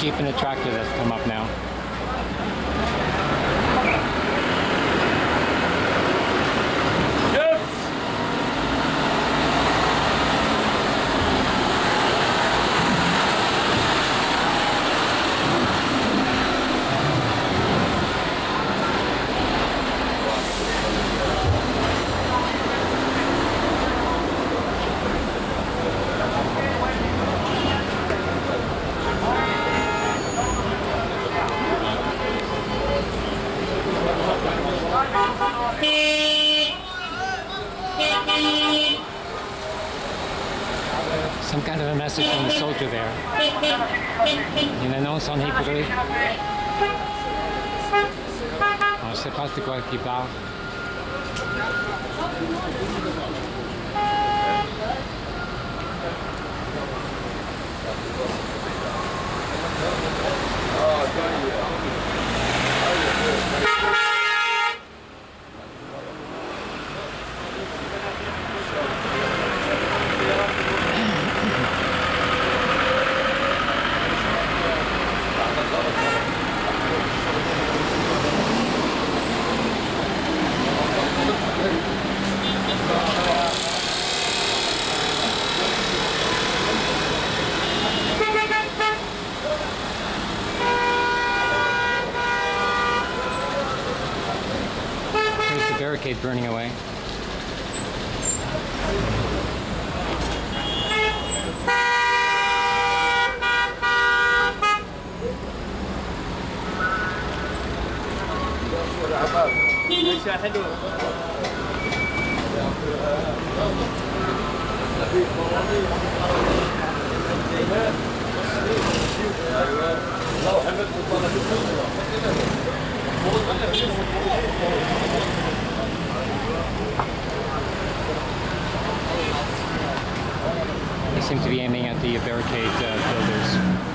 Jeep and a tractor that's come up now. Some kind of a message from the soldier there. Une annonce en hébreu. On ne sait pas de quoi il parle. There's the barricade burning away. They seem to be aiming at the barricade builders.